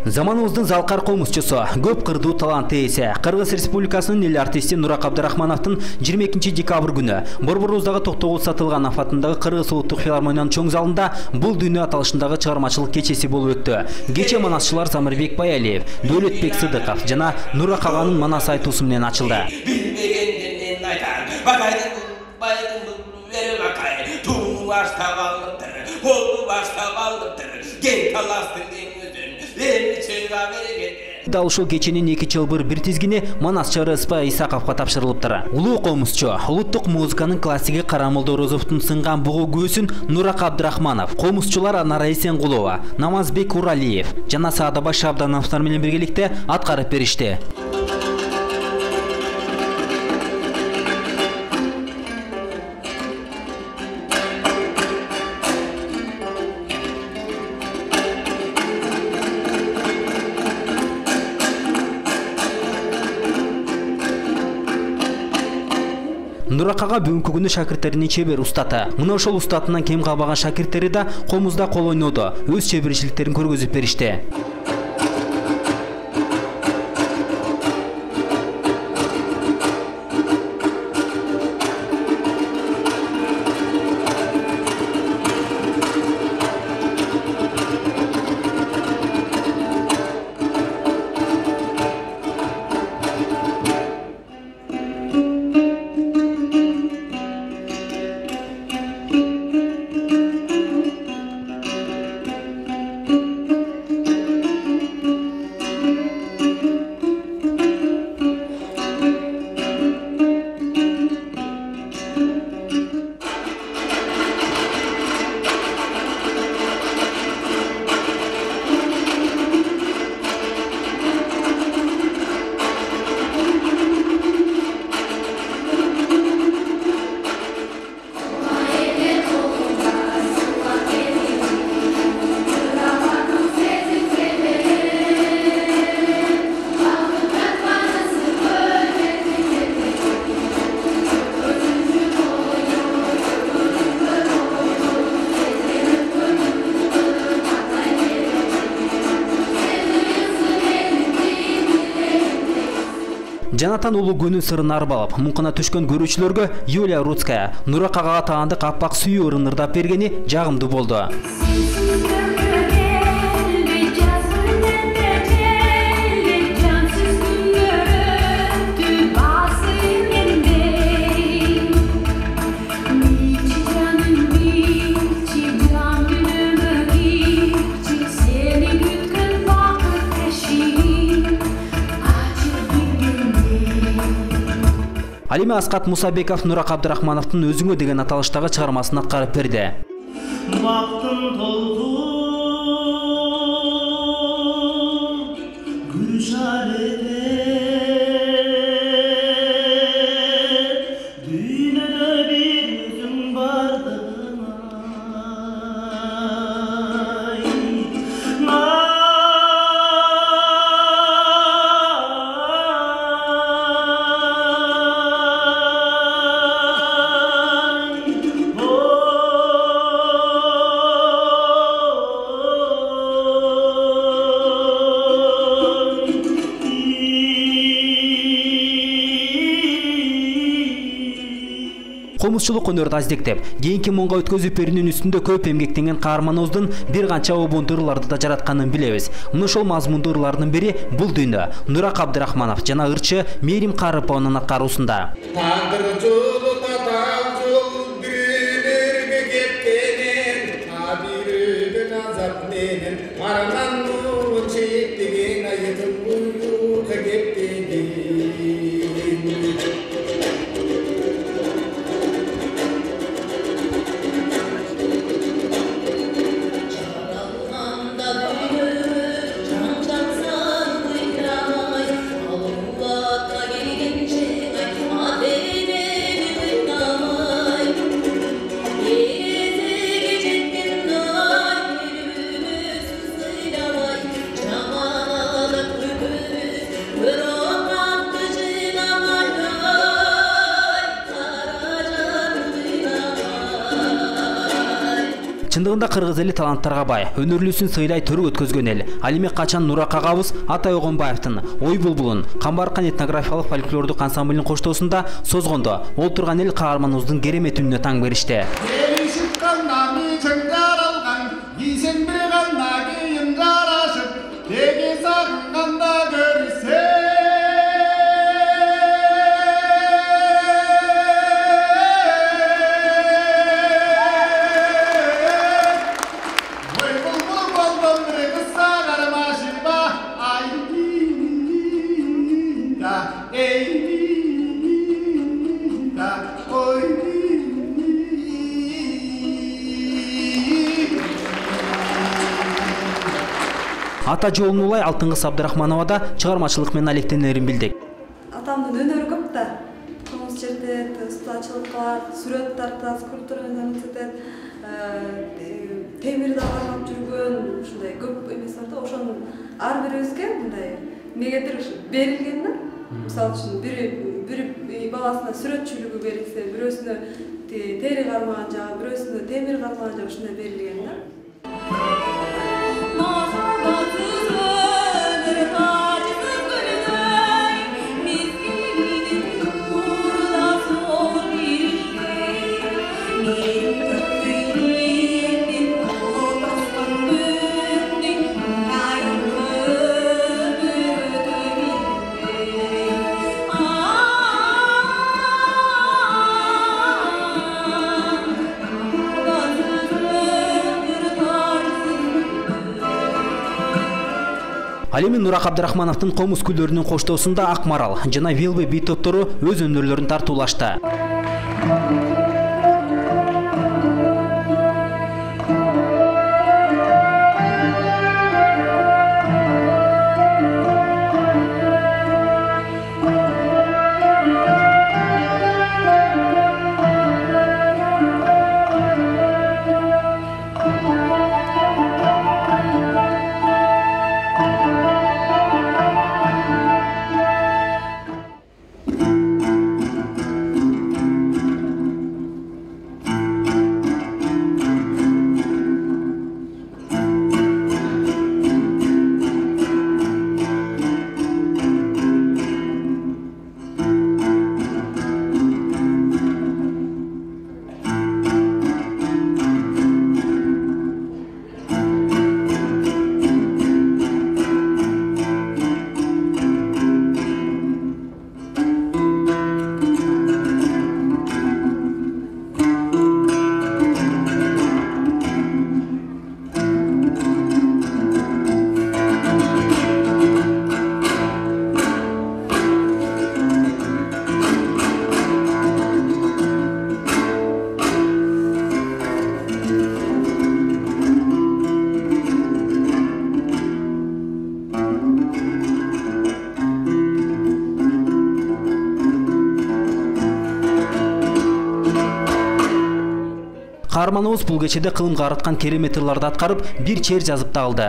Заманыбыздын залкар комузчусу, көп кырдуу талант ээси, Кыргыз Республикасынын эл артисти Нурак Абдрахмановдун 22 декабрь күнү Борборуздагы Токтогул Сатылганов атындагы Кыргыз Улуттук филармониянын чоң залында бул дүйнө аталышындагы чыгармачылык кечеси болуп өттү. Кече манасчылар Замирбек Баялиев, Дөлөтбек Сыдыков жана Нурак аганын манас айтуусу менен ачылды. Дал ушул кеченин 2 чылбыр бир тизгини манасчы Рыспа Исаковго тапшырылыптыр. Улуу комузчу, улуттук музыканын классиги Карамолдо Орозовдун сынган бугу күүсүн Нурак Абдрахманов, комузчулар Анара Эсенгулова, Намазбек Уралиев жана Саадабай Шабдановдор менен биргеликте аткарып беришти. Нурак ага бүгүнкү күнү шакирттеринин чебер устаты. Мына ошол устатынан кем калбаган шакирттери да комузда кол ойноду, өз чеберчиликтерин көргөзүп беришти. Жанатан улуу күнүн сырын арбалап, муңкуна түшкөн көрүүчүлөргө Юлия Рудская Нурак агага таандык аппак сүйүү ырындап бергени жагымдуу болду. Алиме Аскат Мусабеков Нурак Абдрахмановдун өзүңө деген аталыштагы чыгармасын аткарып берди. Комузчулук өнөрдү аздектеп, кийинки муңга өткөзүп берүүнүн үстүндө көп эмгектенген каарманыбыздын бир канча обондуу ырларды да жаратканын билебиз. Мына ошол мазмундуу ырлардын бири бул дүйнө Нурак Абдрахманов жана ырчы Мерим Карыпованын аткаруусунда. Чындыгында кыргыз эли таланттарга бай, өнөрлүүсүн сыйлай төрү өткөзгөн эл. Ал эми качан Нурак агабыз Атай Огонбаевдин Ой булбулун, Камбаркан этнографиялык фольклордук ансамблинин коштоосунда созгондо ол турган эл каарманыбыздын керемет үнүнө таң беришти. Ата жолун улай Алтынгыз Абдрахманова да чыгармачылык менен алектенерин билдик. Атамдын өнөрү көп да. Комуз чертет, устачылык кылат, сүрөт тартат, скульптура менен темирди кармап жүргөн, ушундай көп эмес бар да. Ошонун ар бирибизге мындай мегедир берилген да. Мисалы үчүн бир баласына сүрөтчүлүгү берилсе, бирөөсүнө тери кармаган жагы, бирөөсүнө темир кармаган жагы ушундай берилген да. Ал эми Нурак Абдрахмановдун комуз күлдөрүнүн коштоосунда Акмарал жана Велбе би топтору өз өнөрлөрүн тартуулашты. Каарманыбыз бул кечеде кылымга араткан керемет ырларды аткарып, бир чер жазып да алды.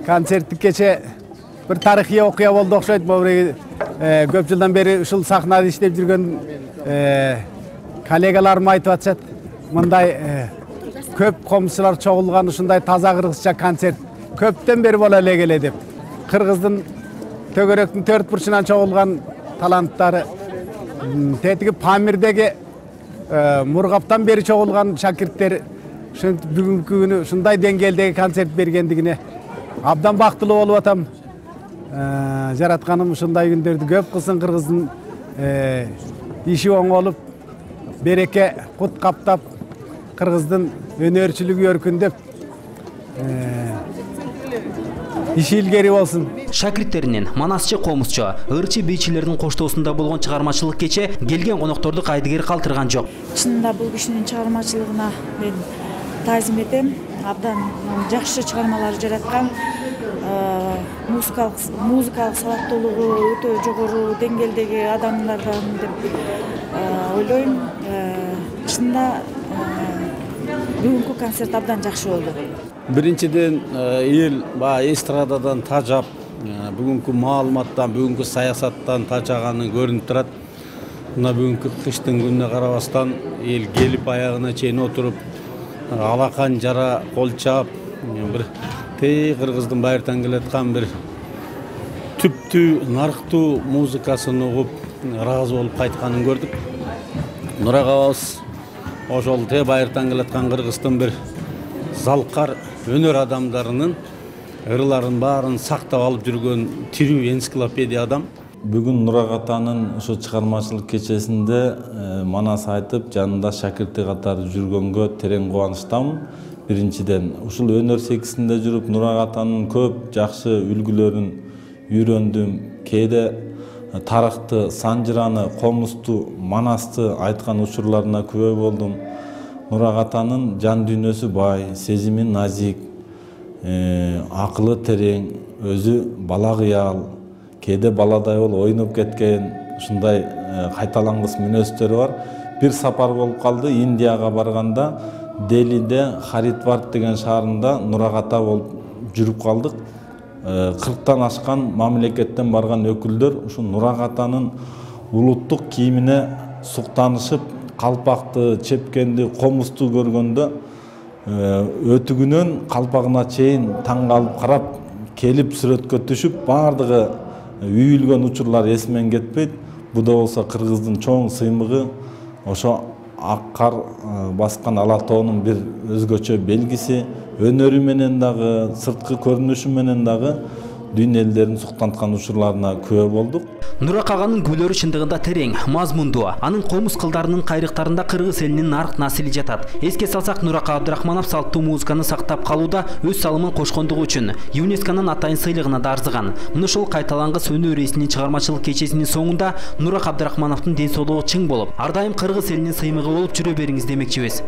концерттик кече bir тарихи окуя болду окшойт. Көп жылдан бери ушул сахнада иштеп жүргөн коллегаларым айтып атышат. Мындай көп комузчулар чогулган ушундай таза кыргызча концерт көптөн бери боло эле деп. Кыргыздын төгөрөктүн төрт бурчунан чогулган таланттары тетиги Памирдеги Мургаптан бери чогулган шакирттер бүгүнкү күнү ушундай деңгээлдеги концерт бергендигине абдан бактылуу болуп атам. Жаратканым ушундай күндөрдү көп кылсын, кыргыздын иши оңолуп, береке кут каптап, кыргыздын өнөрчүлүгү өркүндөп, иши илгери болсун. Шакирттеринен манасчы, комузчу, ырчы бийчилердин коштоосунда болгон чыгармачылык кече келген конокторду кайдыгер калтырган жок. Чынында бул кишинин чыгармачылыгына мен таазим этем. Абдан жакшы чыгармалар жараткан, музыкалык сабактуулугу өтө жогору деңгээлдеги адамдардан деп ойлойм. Чынында бүгүнкү концерт абдан жакшы болду. Биринчиден эл эстрададан тажап, бүгүнкү маалыматтан, бүгүнкү саясаттан тажаганы көрүнүп турат. Мына бүгүнкү кыштын күнүнө карабастан эл келип аягына чейин отуруп, алакан жара кол чаап, бир кыргыздын байыртан келаткан бир түптүү, нарктуу музыкасын угуп, ыраазы болуп кайтканын көрдүк. Нурак абабыз ошол байыртан келаткан кыргыздын бир залкар өнөр адамдарынын ырларын баарын сактап алып жүргөн тирүү энциклопедия адам. Бүгүн Нурак атанын ушу чыгармачылык кечесинде манас айтып, жанында шакирти катары жүргөнгө терең кубанычтамын. Биринчиден, ушул өнөр секисинде жүрүп, Нурак атанын көп жакшы үлгүлөрүн үйрөндүм. Кээде тарыхты, санжыраны, комузду, манасты айткан учурларына күбө болдум. Нурак атанын жан дүйнөсү бай, сезими назик, акылы терең, өзү бала кыял, кээде баладай болуп ойноп кеткен, ушундай кайталангыс мүнөздөрү бар. Бир сапар болуп калды, Индияга барганда, Делиде Харидвар деген шаарында Нурак ата болуп жүрүп калдык. 40тан ашкан мамлекеттен барган өкүлдөр ушу Нурак атанын улуттук кийимине суктанышып, калпакты, чепкенди, комузду көргөндө өтүгүнөн калпагына чейин таң калып карап, келип сүрөткө түшүп, баардыгы үйүлгөн учурлар эсимен кетпейт. Бу да болсо кыргыздын чоң сыймыгы, ошо ак кар баскан ала тоонун бир өзгөчө белгиси, өнөрү менен дагы, сырткы көрүнүшү менен дагы дүйнө элдерин суктанткан учурларына күбө болдук. Нурак аганын күйлөрү чындыгында терең, мазмундуу. Анын комуз кылдарынын кайрыктарында кыргыз элинин нарк насили жатат. Эске салсак, Нурак Абдрахманов салттуу музыканы сактап калууда өз салымын кошкондугу үчүн ЮНЕСКОнун атайын сыйлыгына да арзыган. Мына ошол кайталангыс өнөр ээсинин чыгармачылык кечесинин соңунда Нурак Абдрахмановдун ден соолугу чың болуп, ар дайым кыргыз элинин сыймыгы болуп жүрө бериңиз демекчибиз.